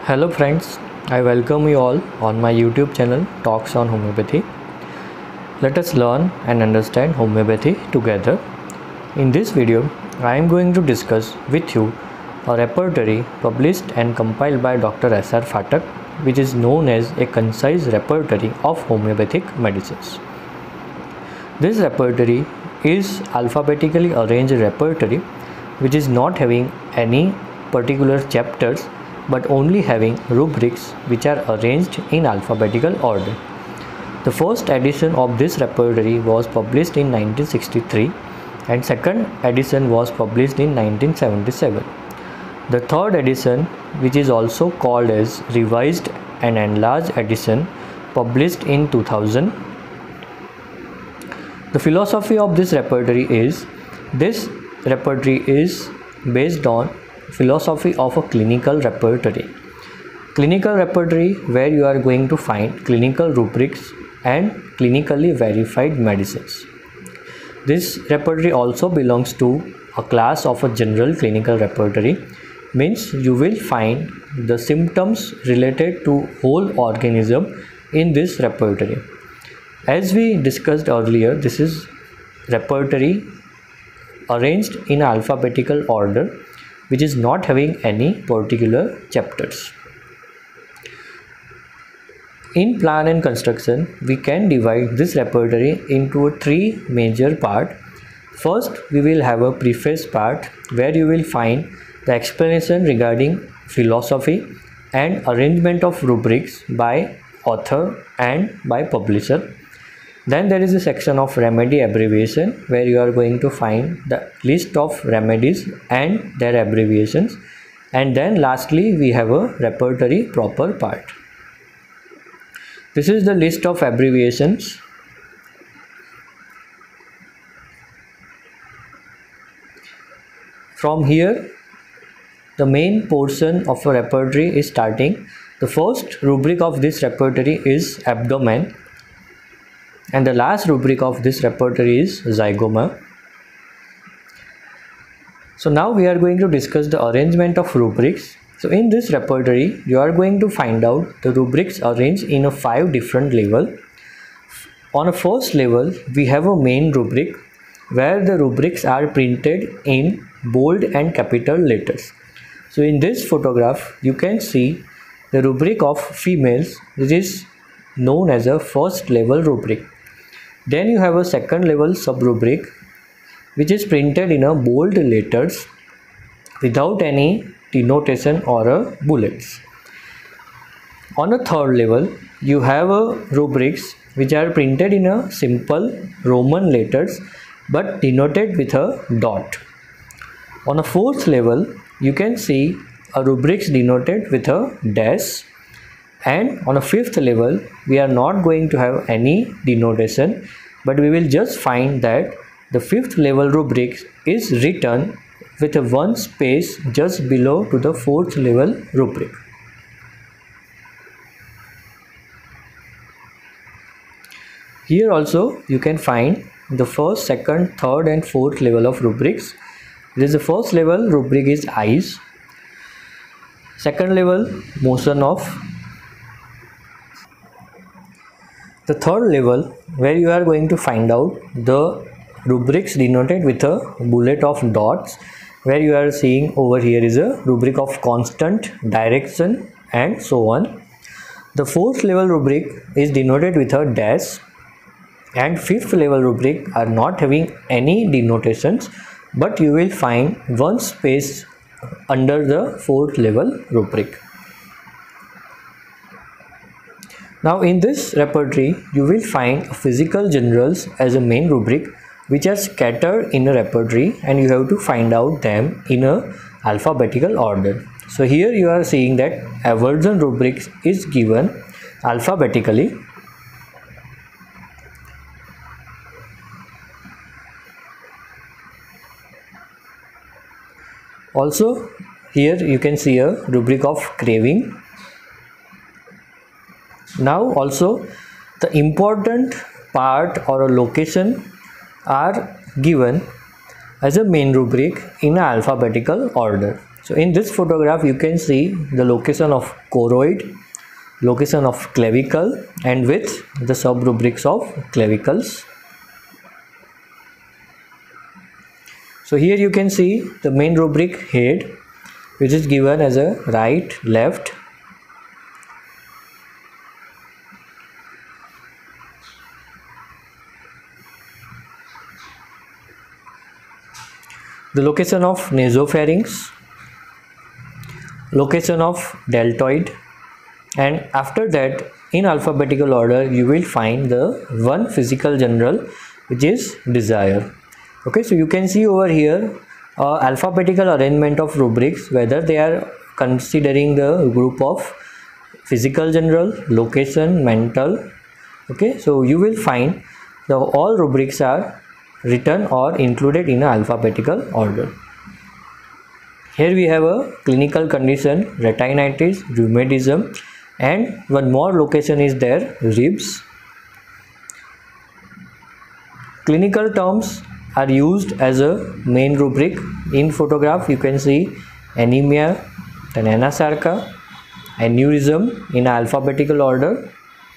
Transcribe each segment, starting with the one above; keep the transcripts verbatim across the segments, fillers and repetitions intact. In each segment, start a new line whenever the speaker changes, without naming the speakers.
Hello friends, I welcome you all on my YouTube channel Talks on Homeopathy. Let us learn and understand homeopathy together. In this video, I am going to discuss with you a repertory published and compiled by Doctor S R Phatak, which is known as a concise repertory of homeopathic medicines. This repertory is alphabetically arranged repertory which is not having any particular chapters but only having rubrics which are arranged in alphabetical order. The first edition of this repertory was published in nineteen sixty-three and second edition was published in nineteen seventy-seven. The third edition, which is also called as revised and enlarged edition, published in two thousand. The philosophy of this repertory is this repertory is based on philosophy of a clinical repertory. Clinical repertory where you are going to find clinical rubrics and clinically verified medicines. This repertory also belongs to a class of a general clinical repertory, means you will find the symptoms related to whole organism in this repertory. As we discussed earlier, this is repertory arranged in alphabetical order which is not having any particular chapters. In plan and construction, we can divide this repertory into three major parts. First, we will have a preface part where you will find the explanation regarding philosophy and arrangement of rubrics by author and by publisher. Then there is a section of remedy abbreviation where you are going to find the list of remedies and their abbreviations. And then lastly we have a repertory proper part. This is the list of abbreviations. From here the main portion of a repertory is starting. The first rubric of this repertory is abdomen. And the last rubric of this repertory is zygoma. So now we are going to discuss the arrangement of rubrics. So in this repertory, you are going to find out the rubrics arranged in a five different level. On a first level, we have a main rubric where the rubrics are printed in bold and capital letters. So in this photograph, you can see the rubric of females, which is known as a first level rubric. Then you have a second level sub rubric which is printed in a bold letters without any denotation or a bullets. On a third level, you have a rubrics which are printed in a simple Roman letters but denoted with a dot. On a fourth level, you can see a rubrics denoted with a dash. And on a fifth level, we are not going to have any denotation, but we will just find that the fifth level rubric is written with a one space just below to the fourth level rubric. Here also you can find the first, second, third and fourth level of rubrics. This is the first level rubric is eyes. Second level, motion of. The third level where you are going to find out the rubrics denoted with a bullet of dots, where you are seeing over here is a rubric of constant, direction and so on. The fourth level rubric is denoted with a dash and fifth level rubric are not having any denotations, but you will find one space under the fourth level rubric. Now in this repertory, you will find physical generals as a main rubric which are scattered in a repertory and you have to find out them in a alphabetical order. So here you are seeing that aversion rubrics is given alphabetically. Also here you can see a rubric of craving. Now also the important part or a location are given as a main rubric in alphabetical order. So in this photograph you can see the location of choroid, location of clavicle, and with the sub rubrics of clavicles. So here you can see the main rubric head, which is given as a right, left. The location of nasopharynx, location of deltoid, and after that in alphabetical order you will find the one physical general, which is desire. Okay, so you can see over here uh, alphabetical arrangement of rubrics, whether they are considering the group of physical general, location, mental. Okay, so you will find the all rubrics are written or included in alphabetical order. Here we have a clinical condition, retinitis, rheumatism, and one more location is there, ribs. Clinical terms are used as a main rubric. In photograph you can see anemia, then anasarca, aneurysm in alphabetical order.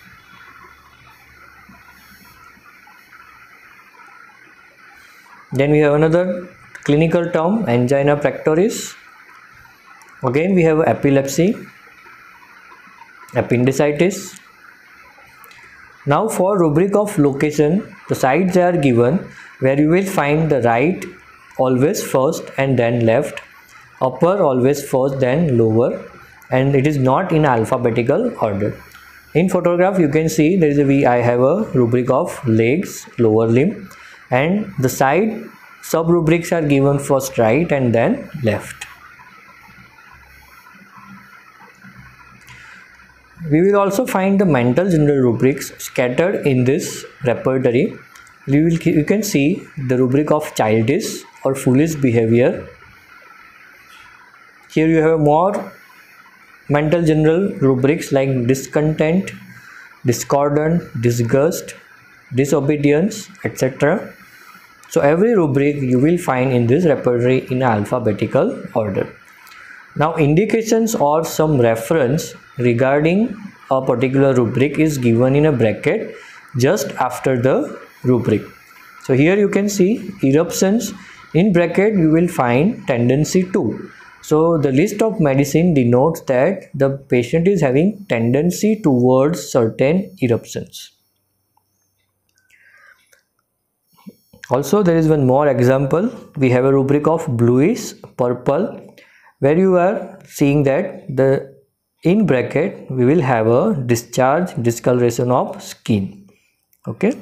Then we have another clinical term, angina pectoris. Again we have epilepsy, appendicitis. Now for rubric of location, the sides are given where you will find the right always first and then left, upper always first then lower, and it is not in alphabetical order. In photograph you can see there is a V, I have a rubric of legs, lower limb, and the side sub rubrics are given first right and then left. We will also find the mental general rubrics scattered in this repertory. You, will, you can see the rubric of childish or foolish behavior. Here you have more mental general rubrics like discontent, discordant, disgust, disobedience, et cetera. So every rubric you will find in this repertory in alphabetical order. Now indications or some reference regarding a particular rubric is given in a bracket just after the rubric. So here you can see eruptions, in bracket you will find tendency to. So the list of medicine denotes that the patient is having tendency towards certain eruptions. Also there is one more example. We have a rubric of bluish purple, where you are seeing that the in bracket we will have a discharge, discoloration of skin. Okay.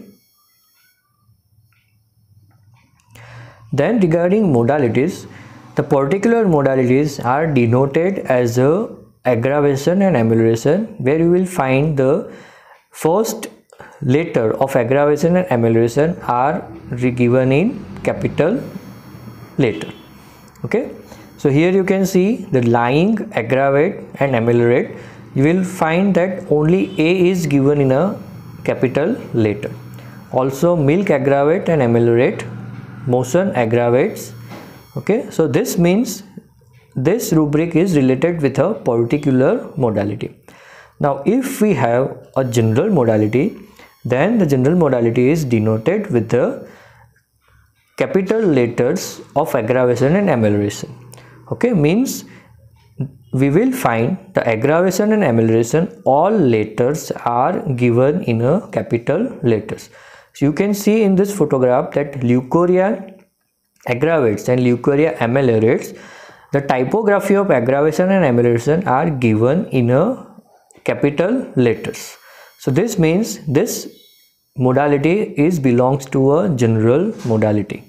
Then regarding modalities, the particular modalities are denoted as a aggravation and amelioration, where you will find the first letter of aggravation and amelioration are given in capital letter. Okay, so here you can see the lying, aggravate and ameliorate. You will find that only A is given in a capital letter. Also milk, aggravate and ameliorate, motion, aggravates. Okay, so this means this rubric is related with a particular modality. Now if we have a general modality, then the general modality is denoted with the capital letters of aggravation and amelioration. Okay, means we will find the aggravation and amelioration, all letters are given in a capital letters. So you can see in this photograph that leukorrhea aggravates and leukorrhea ameliorates. The typography of aggravation and amelioration are given in a capital letters. So this means this modality is belongs to a general modality.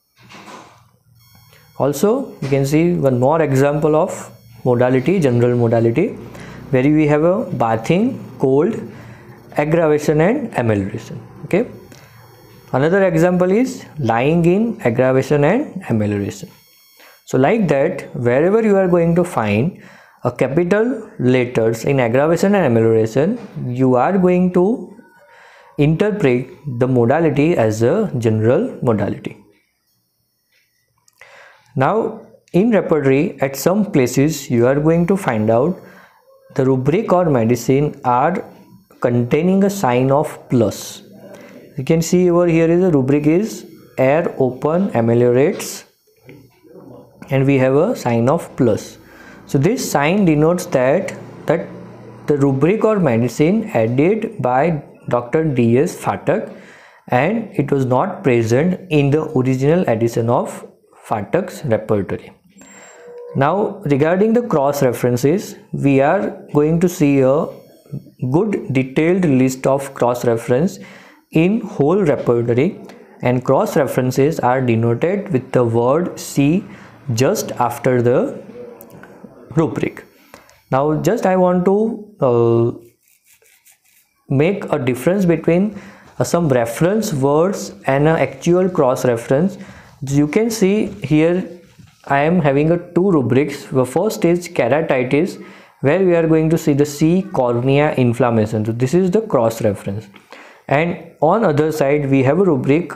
Also you can see one more example of modality, general modality, where we have a bathing, cold, aggravation and amelioration. Okay, another example is lying in, aggravation and amelioration. So like that, wherever you are going to find a capital letters in aggravation and amelioration, you are going to interpret the modality as a general modality. Now in repertory, at some places you are going to find out the rubric or medicine are containing a sign of plus. You can see over here is a rubric is air open ameliorates, and we have a sign of plus. So this sign denotes that that the rubric or medicine added by Doctor D S Phatak, and it was not present in the original edition of Phatak's repertory. Now regarding the cross references, we are going to see a good detailed list of cross reference in whole repertory, and cross references are denoted with the word C just after the rubric. Now just I want to uh, make a difference between uh, some reference words and an actual cross reference. You can see here I am having a two rubrics. The first is keratitis, where we are going to see the C cornea inflammation. So this is the cross reference, and on other side we have a rubric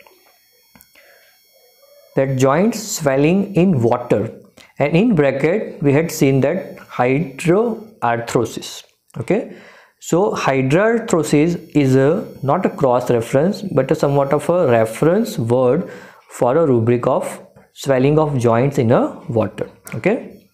that joints swelling in water, and in bracket we had seen that hydroarthrosis. Okay, so hydroarthrosis is a not a cross reference but a somewhat of a reference word for a rubric of swelling of joints in a water. Okay,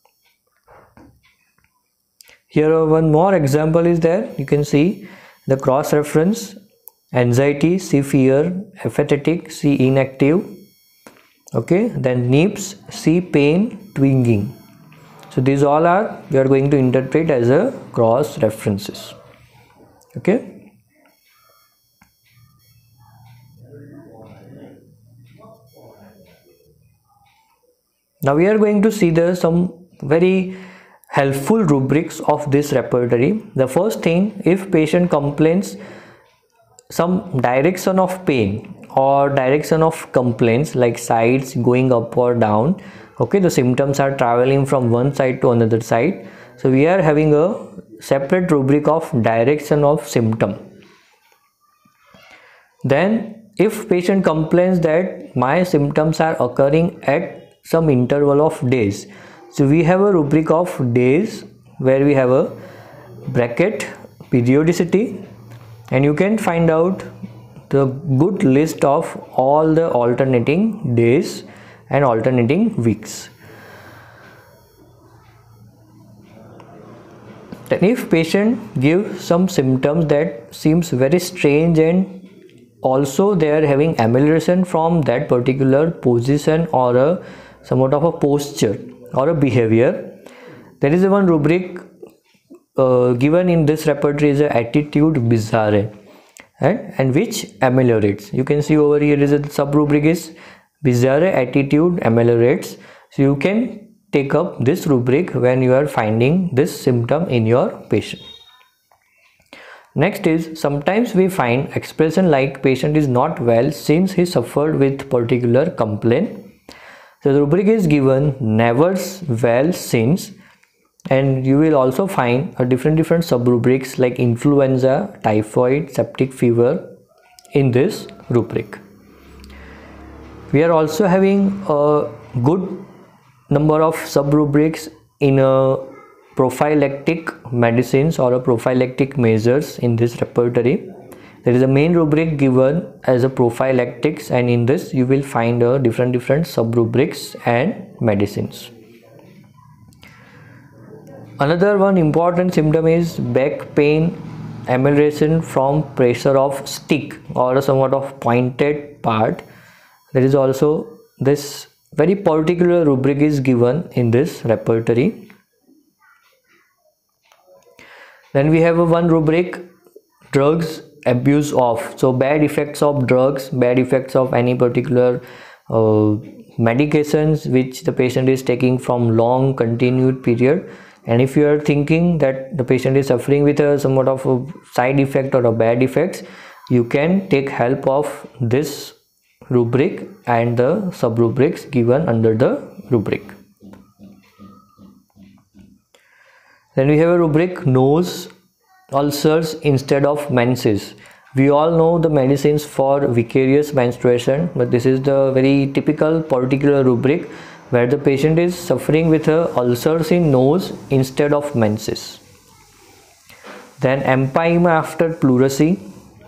here one more example is there. You can see the cross reference anxiety, C fear, apathetic, C inactive. Okay, then N I P S, C pain, twinging. So these all are we are going to interpret as a cross references. Okay, now we are going to see the some very helpful rubrics of this repertory. The first thing, if patient complains some direction of pain or direction of complaints like sides going up or down, okay, the symptoms are traveling from one side to another side, so we are having a separate rubric of direction of symptom. Then if patient complains that my symptoms are occurring at some interval of days, so we have a rubric of days where we have a bracket periodicity, and you can find out the good list of all the alternating days and alternating weeks. Then if patient gives some symptoms that seems very strange, and also they are having amelioration from that particular position or a somewhat of a posture or a behavior, there is a one rubric uh, given in this repertory is a attitude bizarre, and, and which ameliorates. You can see over here is a sub rubric is bizarre attitude ameliorates. So you can take up this rubric when you are finding this symptom in your patient. Next is sometimes we find expression like patient is not well since he suffered with particular complaint. So the rubric is given never well since, and you will also find a different different sub rubrics like influenza, typhoid, septic fever in this rubric. We are also having a good number of sub rubrics in a prophylactic medicines or a prophylactic measures in this repertory. There is a main rubric given as a prophylactics, and in this you will find a different different sub rubrics and medicines. Another one important symptom is back pain amelioration from pressure of stick or a somewhat of pointed part. There is also this very particular rubric is given in this repertory. Then we have a one rubric drugs abuse of, so bad effects of drugs, bad effects of any particular uh, medications which the patient is taking from long continued period. And if you are thinking that the patient is suffering with a somewhat of a side effect or a bad effects, you can take help of this rubric and the sub rubrics given under the rubric. Then we have a rubric nose ulcers instead of menses. We all know the medicines for vicarious menstruation, but this is the very typical particular rubric where the patient is suffering with a ulcers in nose instead of menses. Then empyema after pleurisy.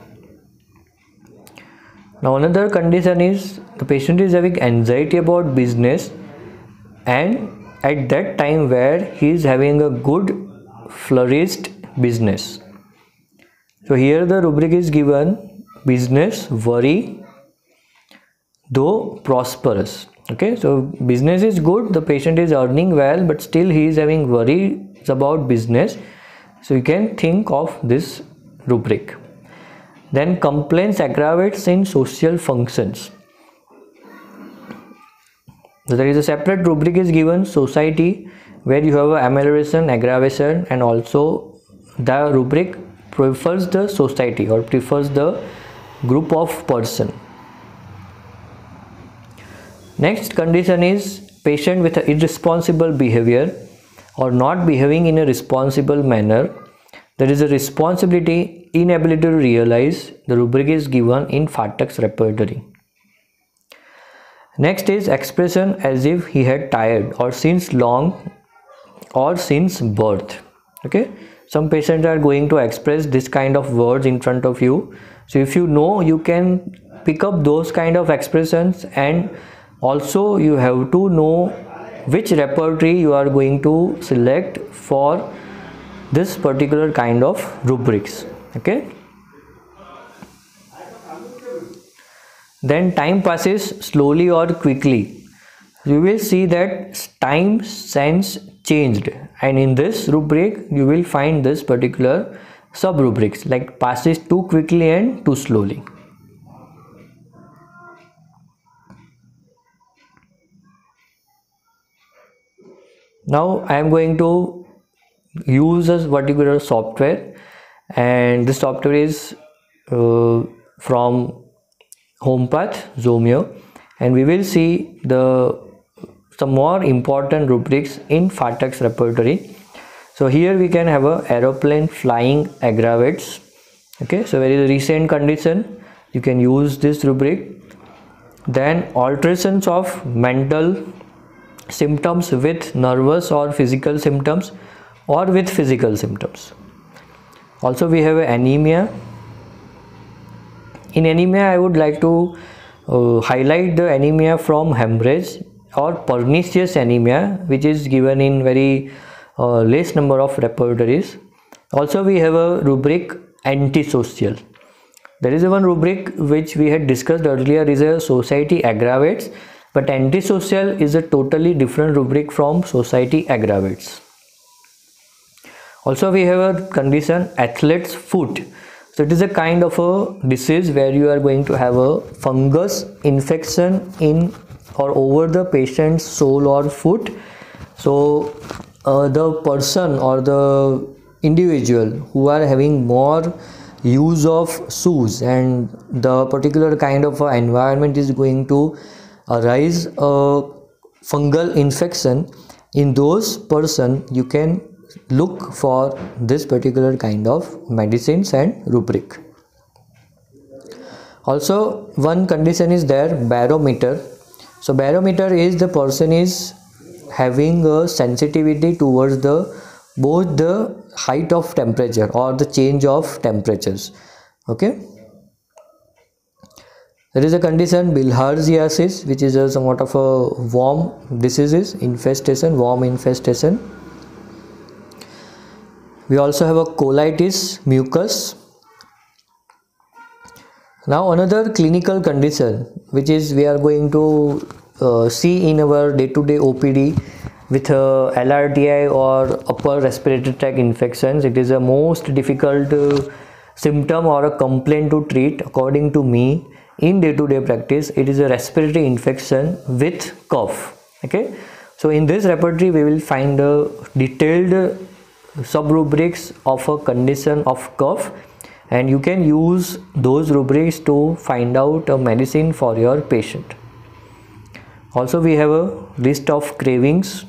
Now another condition is the patient is having anxiety about business, and at that time where he is having a good flourished business. So here the rubric is given business worry though prosperous. Okay, so business is good, the patient is earning well, but still he is having worries about business. So you can think of this rubric. Then complaints aggravates in social functions. So there is a separate rubric is given society, where you have a amelioration, aggravation, and also the rubric prefers the society or prefers the group of person. Next condition is patient with irresponsible behavior or not behaving in a responsible manner. There is a responsibility, inability to realize. The rubric is given in Phatak's repertory. Next is expression as if he had tired or since long or since birth. Okay, some patients are going to express this kind of words in front of you. So if you know, you can pick up those kind of expressions, and also you have to know which repertory you are going to select for this particular kind of rubrics. Okay, then time passes slowly or quickly. You will see that time sense changed, and in this rubric you will find this particular sub rubrics like passes too quickly and too slowly. Now I am going to use a particular software, and this software is uh, from Homepath Zomeo, and we will see the some more important rubrics in Phatak's repertory. So here we can have a aeroplane flying aggravates. Okay, so very recent condition, you can use this rubric. Then alterations of mental symptoms with nervous or physical symptoms or with physical symptoms. Also we have anemia. In anemia I would like to uh, highlight the anemia from hemorrhage or pernicious anemia, which is given in very uh, less number of repertories. Also we have a rubric antisocial. There is a one rubric which we had discussed earlier is a society aggravates, but antisocial is a totally different rubric from society aggravates. Also we have a condition athlete's foot. So it is a kind of a disease where you are going to have a fungus infection in or over the patient's sole or foot. So uh, the person or the individual who are having more use of shoes and the particular kind of environment is going to arise a fungal infection, in those person you can look for this particular kind of medicines and rubric. Also one condition is there, barometer. So barometer is the person is having a sensitivity towards the both the height of temperature or the change of temperatures. Okay, there is a condition bilharziasis, which is a somewhat of a worm diseases infestation, worm infestation. We also have a colitis mucus. Now another clinical condition which is we are going to uh, see in our day-to-day O P D with uh, L R T I or upper respiratory tract infections. It is a most difficult uh, symptom or a complaint to treat according to me in day-to-day practice. It is a respiratory infection with cough. Okay, so in this repertory we will find a detailed sub-rubrics of a condition of cough, and you can use those rubrics to find out a medicine for your patient. Also we have a list of cravings.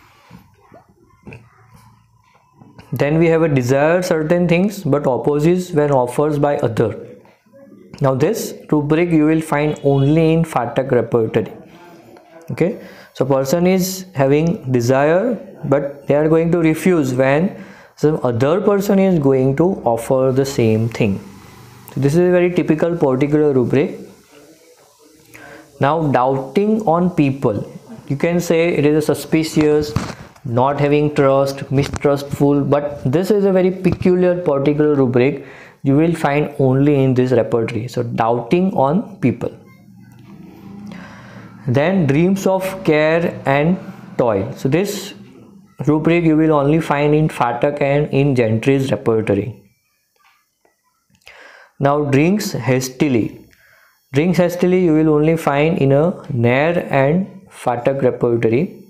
Then we have a desire certain things but opposes when offers by other. Now this rubric you will find only in Phatak repertory. Okay, So person is having desire, but they are going to refuse when some other person is going to offer the same thing. So this is a very typical particular rubric. Now doubting on people, you can say it is a suspicious, not having trust, mistrustful, but this is a very peculiar particular rubric you will find only in this repertory. So doubting on people. Then dreams of care and toil. So this rubric you will only find in Phatak and in Gentry's repertory. Now drinks hastily. Drinks hastily you will only find in a Nair and Phatak repertory.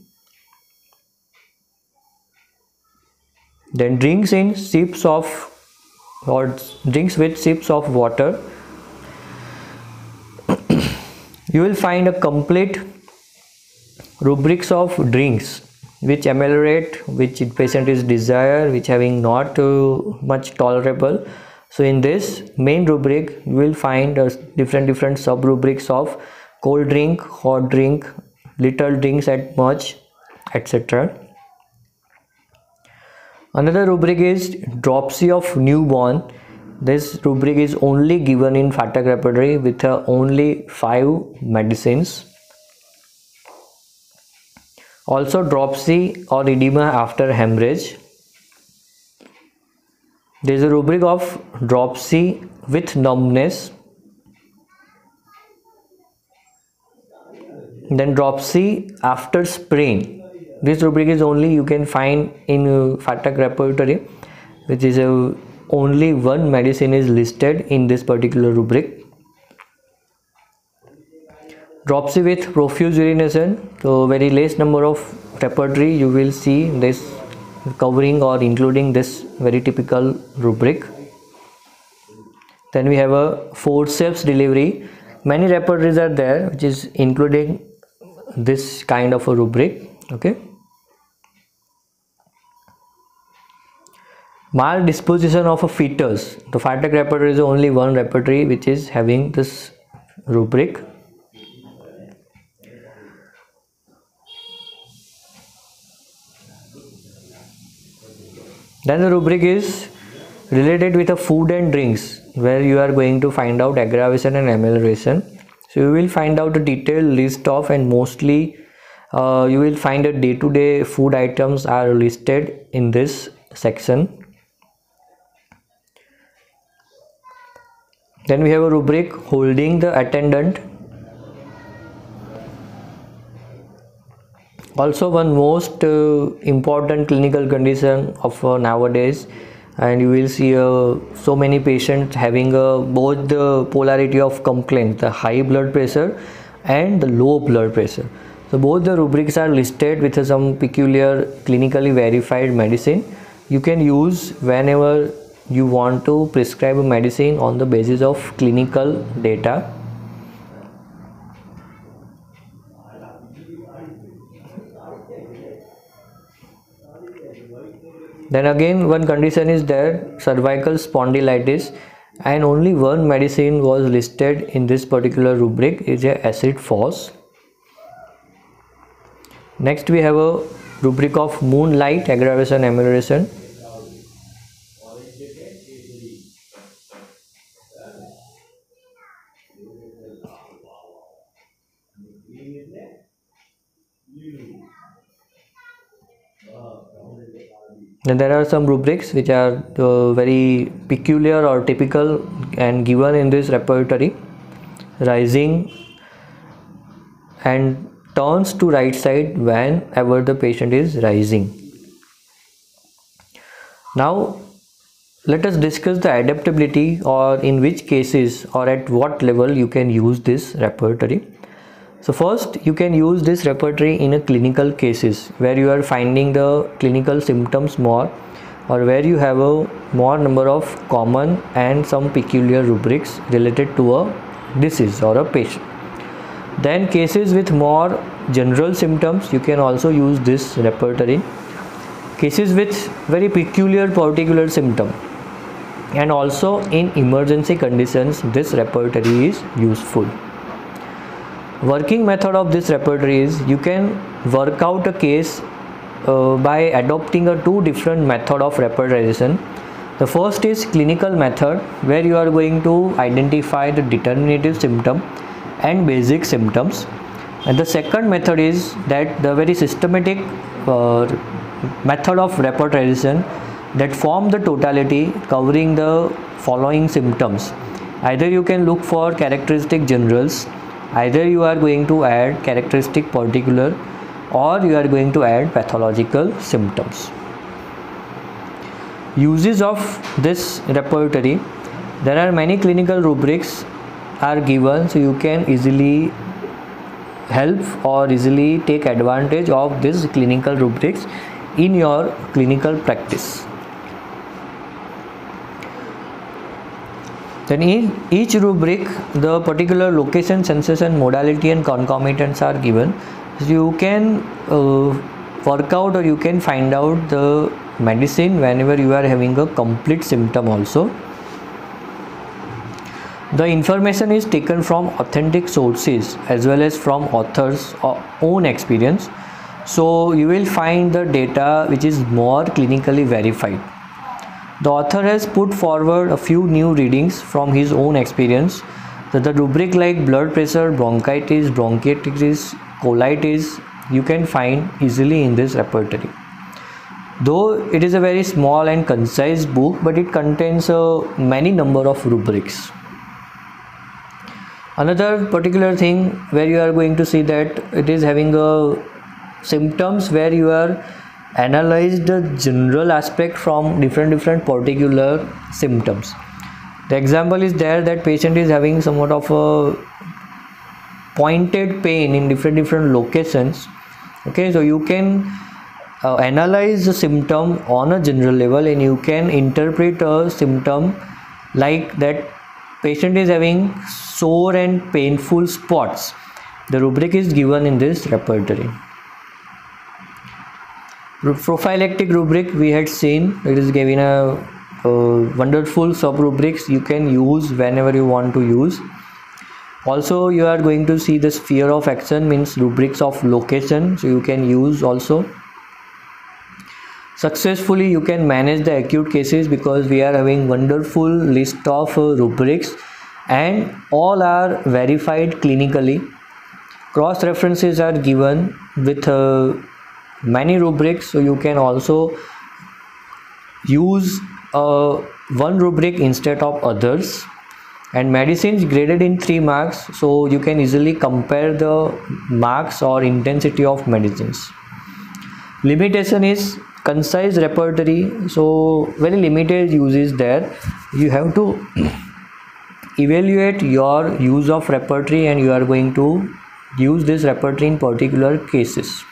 Then drinks in sips of or drinks with sips of water. You will find a complete rubrics of drinks which ameliorate, which patient is desire, which having not too much tolerable. So in this main rubric you will find uh, different different sub rubrics of cold drink, hot drink, little drinks at much, et cetera. Another rubric is dropsy of newborn. This rubric is only given in Phatak repertory with uh, only five medicines. Also dropsy or edema after hemorrhage. There is a rubric of dropsy with numbness. Then dropsy after sprain. This rubric is only you can find in uh, Phatak repertory, which is a uh, only one medicine is listed in this particular rubric. Dropsy with profuse urination. So very less number of repertory you will see this covering or including this very typical rubric. Then we have a forceps delivery. Many repertories are there which is including this kind of a rubric. Okay. Maldisposition of a fetus. The Phatak repertory is only one repertory which is having this rubric. Then the rubric is related with a food and drinks, where you are going to find out aggravation and amelioration. So you will find out a detailed list of, and mostly uh, you will find that day-to-day food items are listed in this section. Then we have a rubric holding the attendant. Also one most uh, important clinical condition of uh, nowadays, and you will see uh, so many patients having uh, both the polarity of complaint, the high blood pressure and the low blood pressure. So both the rubrics are listed with uh, some peculiar clinically verified medicine you can use whenever you want to prescribe a medicine on the basis of clinical data. Then again one condition is there, cervical spondylitis, and only one medicine was listed in this particular rubric, is a acid phos. Next we have a rubric of moonlight, aggravation, amelioration. Then there are some rubrics which are uh, very peculiar or typical and given in this repertory. Rising and turns to right side whenever the patient is rising. Now let us discuss the adaptability, or in which cases or at what level you can use this repertory. So first you can use this repertory in a clinical cases where you are finding the clinical symptoms more, or where you have a more number of common and some peculiar rubrics related to a disease or a patient. Then cases with more general symptoms, you can also use this repertory. Cases with very peculiar particular symptom, and also in emergency conditions this repertory is useful. Working method of this repertory is you can work out a case uh, by adopting a two different method of repertorization. The first is clinical method, where you are going to identify the determinative symptom and basic symptoms, and the second method is that the very systematic uh, method of repertorization that form the totality covering the following symptoms. Either you can look for characteristic generals, either you are going to add characteristic particular, or you are going to add pathological symptoms. Uses of this repertory: there are many clinical rubrics are given, so you can easily help or easily take advantage of these clinical rubrics in your clinical practice. Then in each rubric, the particular location, sensation, modality and concomitants are given. So you can uh, work out or you can find out the medicine whenever you are having a complete symptom also. The information is taken from authentic sources as well as from authors' own experience. So you will find the data which is more clinically verified. The author has put forward a few new readings from his own experience. So the rubric like blood pressure, bronchitis, bronchitis, colitis, you can find easily in this repertory. Though it is a very small and concise book, but it contains a many number of rubrics. Another particular thing where you are going to see that it is having a symptoms where you are analyzed the general aspect from different different particular symptoms. The example is there that patient is having somewhat of a pointed pain in different different locations. Okay, so you can uh, analyze the symptom on a general level, and you can interpret a symptom like that patient is having sore and painful spots. The rubric is given in this repertory. Prophylactic rubric we had seen, it is given a uh, wonderful sub rubrics you can use whenever you want to use. Also you are going to see the sphere of action, means rubrics of location, so you can use also. Successfully you can manage the acute cases because we are having wonderful list of uh, rubrics and all are verified clinically. Cross references are given with uh, many rubrics, so you can also use uh, one rubric instead of others. And medicines graded in three marks, so you can easily compare the marks or intensity of medicines. Limitation is concise repertory, so very limited use is there. You have to evaluate your use of repertory and you are going to use this repertory in particular cases.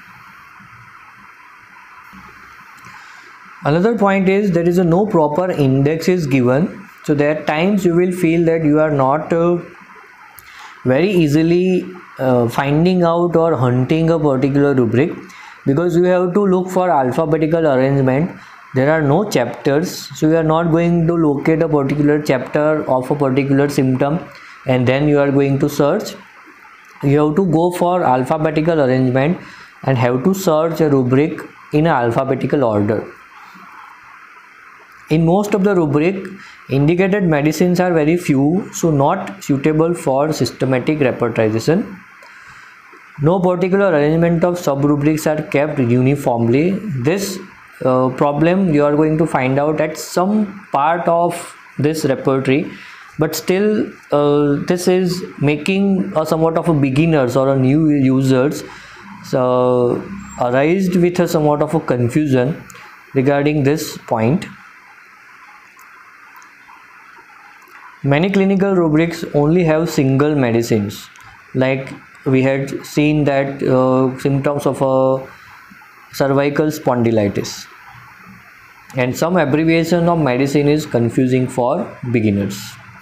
Another point is there is a no proper index is given, so there are times you will feel that you are not uh, very easily uh, finding out or hunting a particular rubric, because you have to look for alphabetical arrangement. There are no chapters, so you are not going to locate a particular chapter of a particular symptom and then you are going to search. You have to go for alphabetical arrangement and have to search a rubric in an alphabetical order. In most of the rubric, indicated medicines are very few, so not suitable for systematic repertorization. No particular arrangement of sub-rubrics are kept uniformly. This uh, problem you are going to find out at some part of this repertory, but still uh, this is making a somewhat of a beginners or a new users so arised with a somewhat of a confusion regarding this point. Many clinical rubrics only have single medicines, like we had seen that uh, symptoms of a cervical spondylitis, and some abbreviation of medicine is confusing for beginners.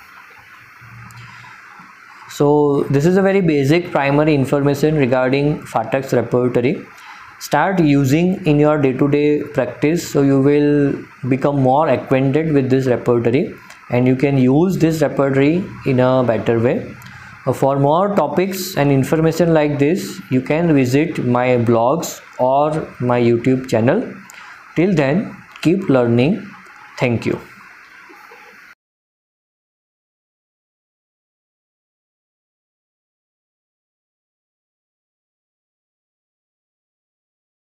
So this is a very basic primary information regarding Phatak's repertory. Start using in your day-to-day practice, so you will become more acquainted with this repertory and you can use this repertory in a better way. Uh, for more topics and information like this, you can visit my blogs or my YouTube channel. Till then, keep learning. Thank you.